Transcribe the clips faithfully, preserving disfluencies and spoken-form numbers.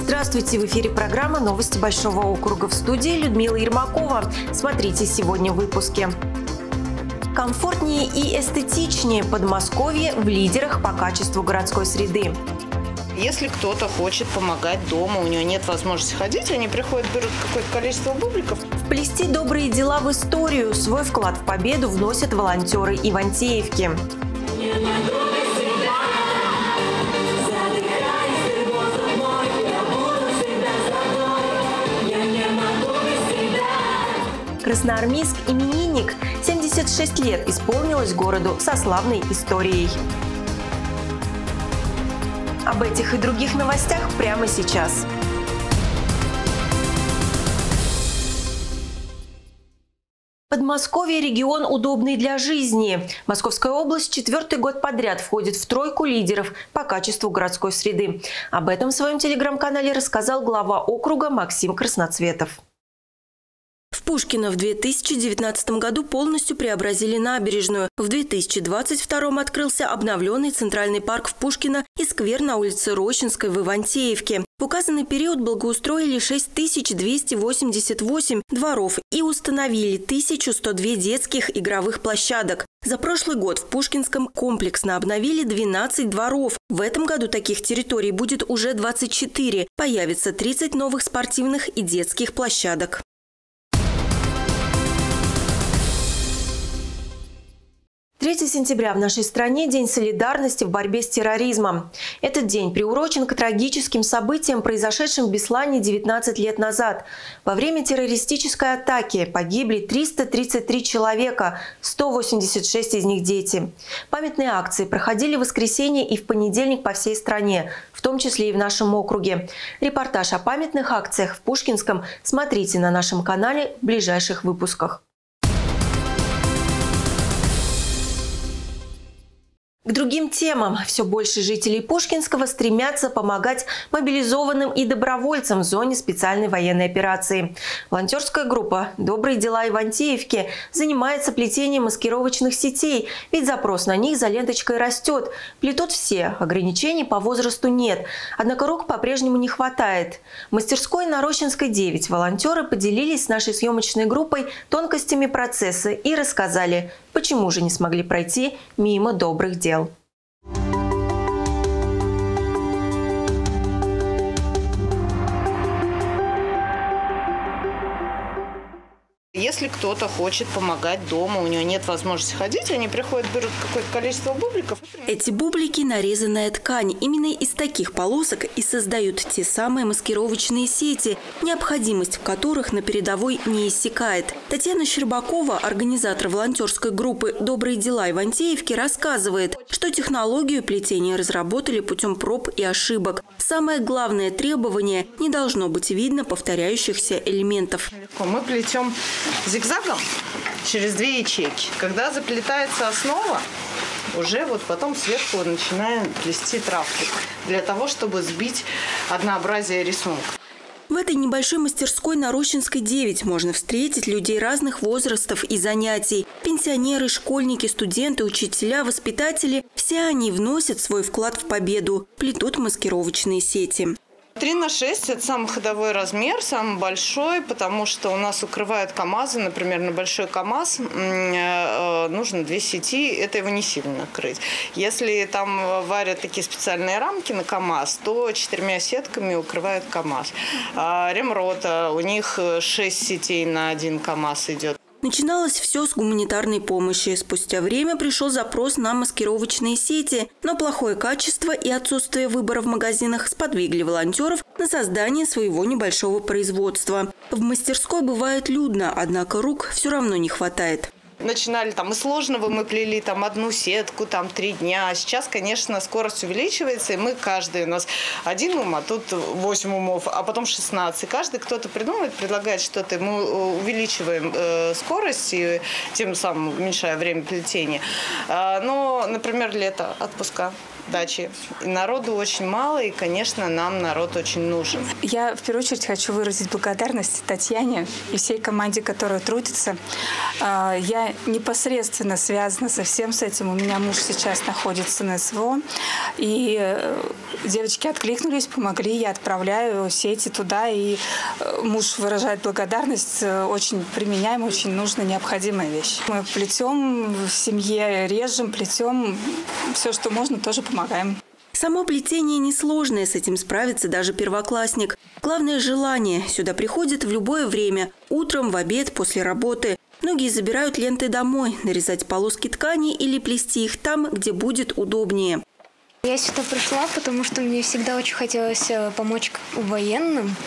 Здравствуйте! В эфире программа «Новости Большого округа», в студии Людмила Ермакова. Смотрите сегодня в выпуске. Комфортнее и эстетичнее Подмосковье в лидерах по качеству городской среды. Если кто-то хочет помогать дома, у него нет возможности ходить, они приходят, берут какое-то количество бубликов. Вплести добрые дела в историю. Свой вклад в победу вносят волонтеры Ивантеевки. Красноармейск именинник. семьдесят шесть лет исполнилось городу со славной историей. Об этих и других новостях прямо сейчас. Подмосковье – регион, удобный для жизни. Московская область четвертый год подряд входит в тройку лидеров по качеству городской среды. Об этом в своем телеграм-канале рассказал глава округа Максим Красноцветов. В Пушкино в две тысячи девятнадцатом году полностью преобразили набережную. В две тысячи двадцать втором открылся обновленный центральный парк в Пушкино и сквер на улице Рощинской в Ивантеевке. В указанный период благоустроили шесть тысяч двести восемьдесят восемь дворов и установили тысячу сто две детских игровых площадок. За прошлый год в Пушкинском комплексно обновили двенадцать дворов. В этом году таких территорий будет уже двадцать четыре. Появится тридцать новых спортивных и детских площадок. третьего сентября в нашей стране – День солидарности в борьбе с терроризмом. Этот день приурочен к трагическим событиям, произошедшим в Беслане девятнадцать лет назад. Во время террористической атаки погибли триста тридцать три человека, сто восемьдесят шесть из них дети. Памятные акции проходили в воскресенье и в понедельник по всей стране, в том числе и в нашем округе. Репортаж о памятных акциях в Пушкинском смотрите на нашем канале в ближайших выпусках. К другим темам. Все больше жителей Пушкинского стремятся помогать мобилизованным и добровольцам в зоне специальной военной операции. Волонтерская группа «Добрые дела Ивантеевки» занимается плетением маскировочных сетей, ведь запрос на них за ленточкой растет. Плетут все, ограничений по возрасту нет. Однако рук по-прежнему не хватает. В мастерской на Рощинской девять волонтеры поделились с нашей съемочной группой тонкостями процесса и рассказали, почему же не смогли пройти мимо добрых дел. Если кто-то хочет помогать дома, у него нет возможности ходить, они приходят, берут какое-то количество бубликов. Эти бублики – нарезанная ткань. Именно из таких полосок и создают те самые маскировочные сети, необходимость в которых на передовой не иссякает. Татьяна Щербакова, организатор волонтерской группы «Добрые дела Ивантеевки», рассказывает, что технологию плетения разработали путем проб и ошибок. Самое главное требование – не должно быть видно повторяющихся элементов. Мы плетем зигзагом через две ячейки. Когда заплетается основа, уже вот потом сверху начинаем плести трафик для того, чтобы сбить однообразие рисунка. В этой небольшой мастерской на Рощинской девять можно встретить людей разных возрастов и занятий. Пенсионеры, школьники, студенты, учителя, воспитатели – все они вносят свой вклад в победу, плетут маскировочные сети. три на шесть – это самый ходовой размер, самый большой, потому что у нас укрывают КАМАЗы. Например, на большой КАМАЗ нужно две сети, это его не сильно накрыть. Если там варят такие специальные рамки на КАМАЗ, то четырьмя сетками укрывают КАМАЗ. А Ремрота, у них шесть сетей на один КАМАЗ идет. Начиналось все с гуманитарной помощи. Спустя время пришел запрос на маскировочные сети, но плохое качество и отсутствие выбора в магазинах сподвигли волонтеров на создание своего небольшого производства. В мастерской бывает людно, однако рук все равно не хватает. Начинали там из сложного, мы плели там одну сетку, там три дня. Сейчас, конечно, скорость увеличивается, и мы каждый, у нас один ум, а тут восемь умов, а потом шестнадцать. Каждый кто-то придумывает, предлагает что-то, мы увеличиваем э, скорость и тем самым уменьшая время плетения. А, но, например, лето, отпуска. дачи. И народу очень мало, и, конечно, нам народ очень нужен. Я в первую очередь хочу выразить благодарность Татьяне и всей команде, которая трудится. Я непосредственно связана со всем с этим. У меня муж сейчас находится на СВО. И девочки откликнулись, помогли. Я отправляю сети туда. И муж выражает благодарность. Очень применяемая, очень нужная, необходимая вещь. Мы плетем в семье, режем, плетем. Все, что можно, тоже помогаем. Само плетение несложное, с этим справится даже первоклассник. Главное – желание. Сюда приходят в любое время – утром, в обед, после работы. Многие забирают ленты домой, нарезать полоски ткани или плести их там, где будет удобнее. Я сюда пришла, потому что мне всегда очень хотелось помочь военным.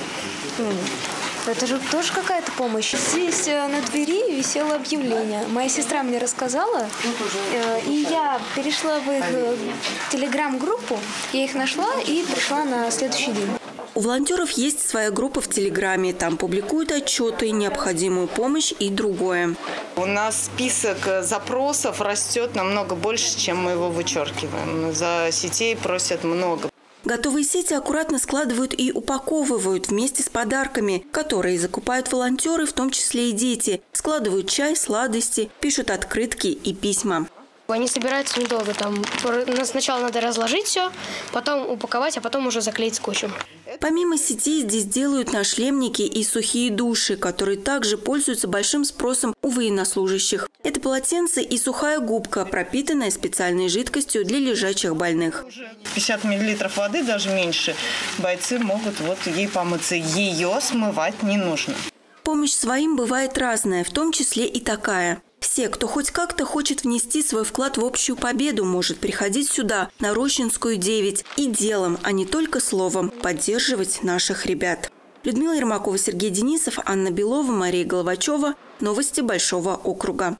Это же тоже какая-то помощь. Здесь на двери висело объявление. Моя сестра мне рассказала, и я перешла в их телеграм-группу, я их нашла и пришла на следующий день. У волонтеров есть своя группа в Телеграме. Там публикуют отчеты, необходимую помощь и другое. У нас список запросов растет намного больше, чем мы его вычеркиваем. За сетей просят много. Готовые сети аккуратно складывают и упаковывают вместе с подарками, которые закупают волонтеры, в том числе и дети. Складывают чай, сладости, пишут открытки и письма. Они собираются недолго. Там сначала надо разложить все, потом упаковать, а потом уже заклеить скотчем. Помимо сетей здесь делают нашлемники и сухие души, которые также пользуются большим спросом у военнослужащих. Это полотенце и сухая губка, пропитанная специальной жидкостью для лежачих больных. пятьдесят миллилитров воды, даже меньше, бойцы могут вот ей помыться. Ее смывать не нужно. Помощь своим бывает разная, в том числе и такая. Все, кто хоть как-то хочет внести свой вклад в общую победу, может приходить сюда, на Рощинскую, девять, и делом, а не только словом, поддерживать наших ребят. Людмила Ермакова, Сергей Денисов, Анна Белова, Мария Головачева. Новости Большого округа.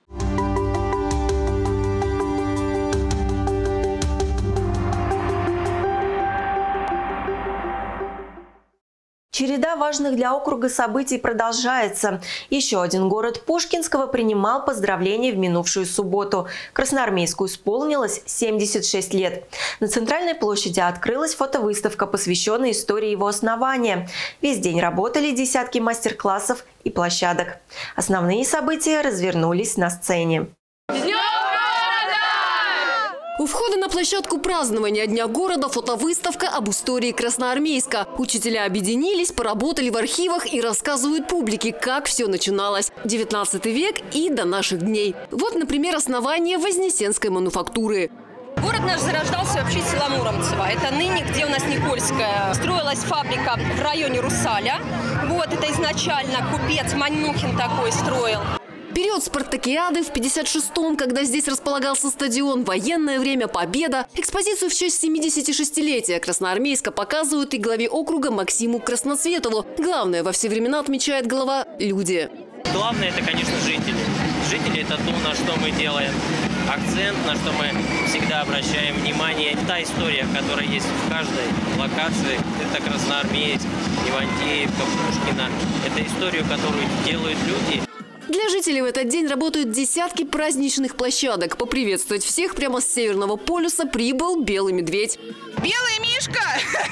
Череда важных для округа событий продолжается. Еще один город Пушкинского принимал поздравления в минувшую субботу. Красноармейску исполнилось семьдесят шесть лет. На центральной площади открылась фотовыставка, посвященная истории его основания. Весь день работали десятки мастер-классов и площадок. Основные события развернулись на сцене. У входа на площадку празднования Дня города фотовыставка об истории Красноармейска. Учителя объединились, поработали в архивах и рассказывают публике, как все начиналось. девятнадцатый век и до наших дней. Вот, например, основание Вознесенской мануфактуры. Город наш зарождался вообще с села Муромцево. Это ныне, где у нас Никольская. Строилась фабрика в районе Русаля. Вот это изначально купец Манюхин такой строил. Период спартакиады в пятьдесят шестом, когда здесь располагался стадион, военное время, победа. Экспозицию в честь семидесятишестилетия Красноармейска показывают и главе округа Максиму Красноцветову. Главное, во все времена, отмечает глава, люди. Главное – это, конечно, жители. Жители – это то, на что мы делаем акцент, на что мы всегда обращаем внимание. Та история, которая есть в каждой локации, это Красноармейск, Ивантеевка, Пушкина. Это историю, которую делают люди. Для жителей в этот день работают десятки праздничных площадок. Поприветствовать всех прямо с Северного полюса прибыл белый медведь. Белый мишка?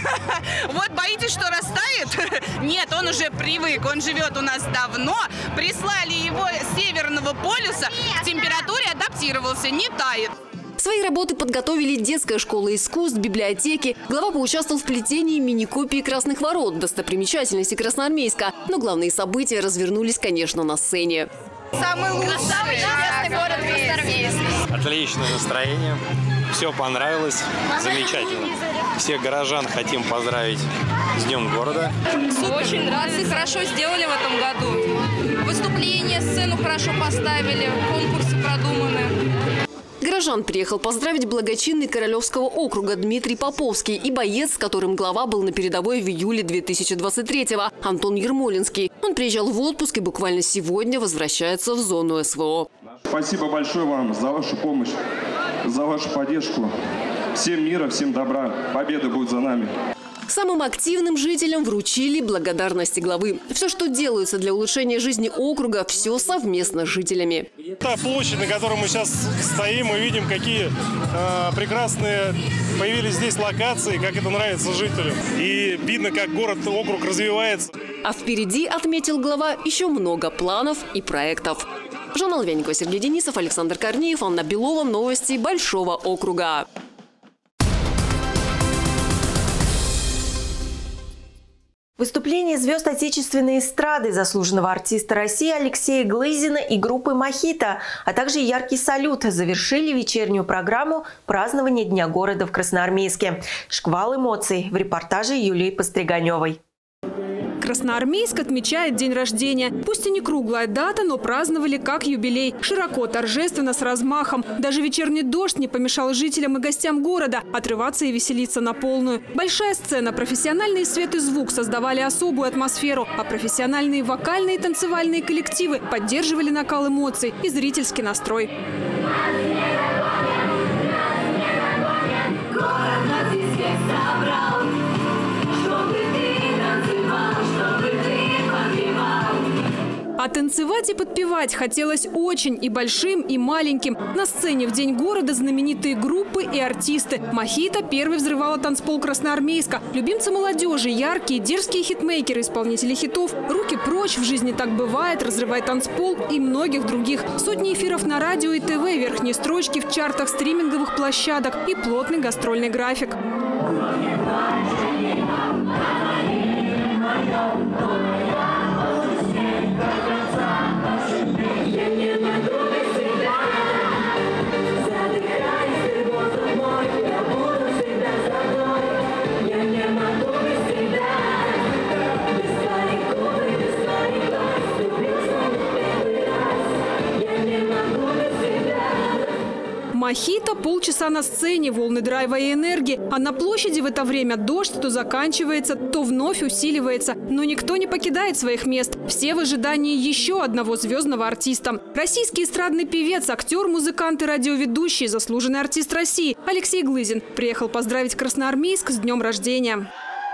Вот боитесь, что растает? Нет, он уже привык, он живет у нас давно. Прислали его с Северного полюса, к температуре адаптировался, не тает. Свои работы подготовили детская школа искусств, библиотеки. Глава поучаствовал в плетении мини-копии Красных ворот, достопримечательности Красноармейска. Но главные события развернулись, конечно, на сцене. Самый лучший, самый известный город Красноармейск. Отличное настроение, все понравилось, замечательно. Всех горожан хотим поздравить с Днем города. Очень нравится, хорошо сделали в этом году. Выступление, сцену хорошо поставили, конкурсы продуманы. Горожан приехал поздравить благочинный Королевского округа Дмитрий Поповский и боец, с которым глава был на передовой в июле две тысячи двадцать третьего, Антон Ермолинский. Он приезжал в отпуск и буквально сегодня возвращается в зону СВО. Спасибо большое вам за вашу помощь, за вашу поддержку. Всем мира, всем добра. Победа будет за нами. Самым активным жителям вручили благодарности главы. Все, что делается для улучшения жизни округа, все совместно с жителями. Та площадь, на которой мы сейчас стоим, мы видим, какие э, прекрасные появились здесь локации, как это нравится жителям. И видно, как город, округ развивается. А впереди, отметил глава, еще много планов и проектов. Жанна Лавянникова, Сергей Денисов, Александр Корнеев, Анна Белова. Новости Большого округа. Выступление звезд отечественной эстрады, заслуженного артиста России Алексея Глызина и группы «Мохито», а также яркий салют завершили вечернюю программу празднования Дня города в Красноармейске. Шквал эмоций в репортаже Юлии Постриганевой. Красноармейск отмечает день рождения. Пусть и не круглая дата, но праздновали как юбилей. Широко, торжественно, с размахом. Даже вечерний дождь не помешал жителям и гостям города отрываться и веселиться на полную. Большая сцена, профессиональный свет и звук создавали особую атмосферу, а профессиональные вокальные и танцевальные коллективы поддерживали накал эмоций и зрительский настрой. А танцевать и подпевать хотелось очень и большим, и маленьким. На сцене в День города знаменитые группы и артисты. «Мохито» первый взрывала танцпол Красноармейска. Любимцы молодежи, яркие, дерзкие хитмейкеры, исполнители хитов. «Руки прочь», «В жизни так бывает», «Разрывай танцпол» и многих других. Сотни эфиров на радио и ТВ, верхние строчки в чартах стриминговых площадок и плотный гастрольный график. «Мохито» полчаса на сцене, волны драйва и энергии. А на площади в это время дождь то заканчивается, то вновь усиливается. Но никто не покидает своих мест. Все в ожидании еще одного звездного артиста. Российский эстрадный певец, актер, музыкант и радиоведущий, заслуженный артист России Алексей Глызин приехал поздравить Красноармейск с днем рождения.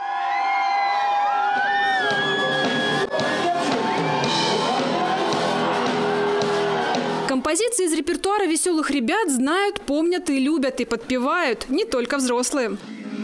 Композиции из репертуара веселых ребят знают, помнят и любят, и подпевают не только взрослые.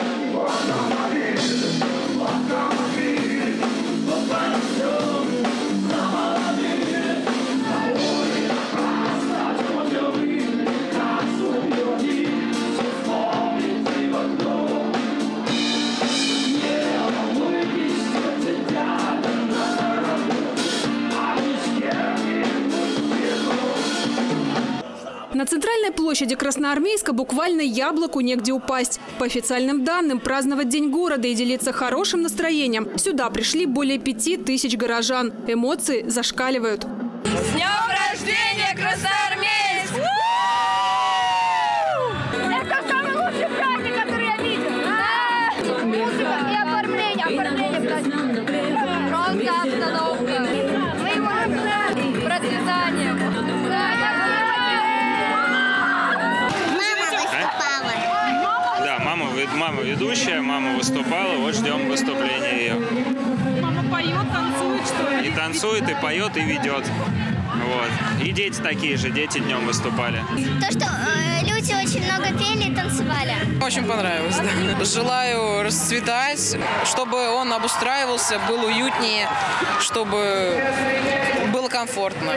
На центральной площади Красноармейска буквально яблоку негде упасть. По официальным данным, праздновать День города и делиться хорошим настроением сюда пришли более пяти тысяч горожан. Эмоции зашкаливают. С днем рождения, Красноармейск! Это самый лучший праздник, который я видел. Да! Музыка и оформление, оформление праздника. Просто обстановка. Мы его любим. Процветание. Мама ведущая, мама выступала, вот ждем выступления ее. Мама поет, танцует, что ли? И танцует, и поет, и ведет. Вот. И дети такие же, дети днем выступали. То, что э, люди очень много пели и танцевали. Очень понравилось, да. Желаю расцветать, чтобы он обустраивался, был уютнее, чтобы было комфортно.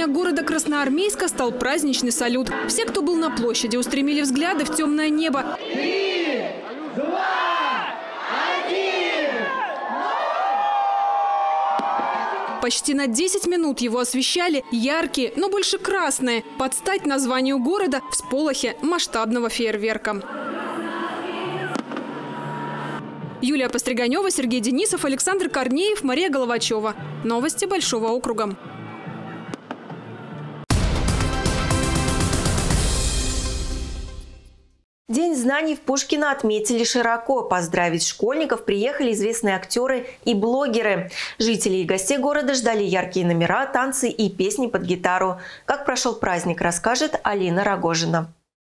Дня города Красноармейска стал праздничный салют. Все, кто был на площади, устремили взгляды в темное небо. Три, два, один! Почти на десять минут его освещали яркие, но больше красные, под стать названию города всполохи масштабного фейерверка. Юлия Постриганева, Сергей Денисов, Александр Корнеев, Мария Головачева. Новости Большого округа. День знаний в Пушкино отметили широко. Поздравить школьников приехали известные актеры и блогеры. Жители и гостей города ждали яркие номера, танцы и песни под гитару. Как прошел праздник, расскажет Алина Рогожина.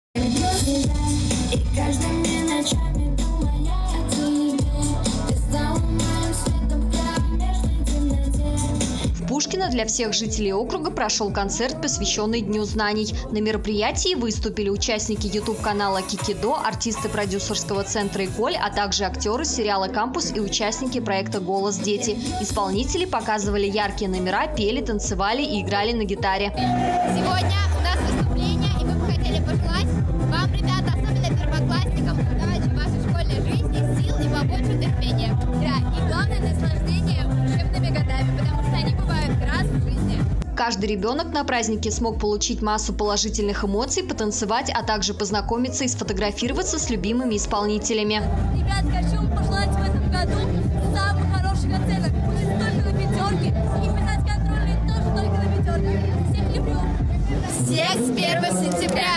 В Пушкино для всех жителей округа прошел концерт, посвященный Дню знаний. На мероприятии выступили участники ютуб-канала Кикидо, артисты продюсерского центра «Эколь», а также актеры сериала «Кампус» и участники проекта «Голос дети». Исполнители показывали яркие номера, пели, танцевали и играли на гитаре. Сегодня у нас выступление, и мы бы хотели пожелать вам, ребята, особенно первоклассникам, удачи в вашей школьной жизни, сил и побольше терпения. Да, и главное наслаждение учебными годами, потому что они бывают раз в жизни. Каждый ребенок на празднике смог получить массу положительных эмоций, потанцевать, а также познакомиться и сфотографироваться с любимыми исполнителями. Ребят, хочу пожелать в этом году самых хороших оценок. Пусть только на пятерке. И писать контрольные тоже только на пятерке. Всех люблю. Всех с первого сентября.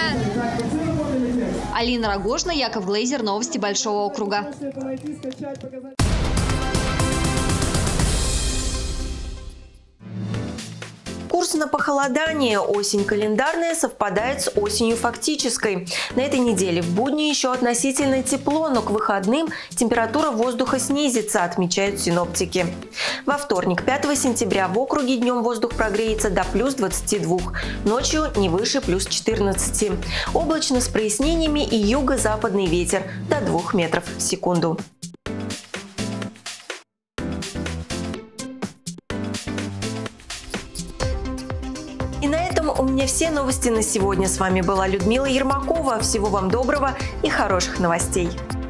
Алина Рогожина, Яков Глейзер. Новости Большого округа. Курс на похолодание. Осень календарная совпадает с осенью фактической. На этой неделе в будни еще относительно тепло, но к выходным температура воздуха снизится, отмечают синоптики. Во вторник, пятого сентября, в округе днем воздух прогреется до плюс двадцати двух, ночью не выше плюс четырнадцати. Облачно с прояснениями и юго-западный ветер до двух метров в секунду. И на этом у меня все новости на сегодня. С вами была Людмила Ермакова. Всего вам доброго и хороших новостей.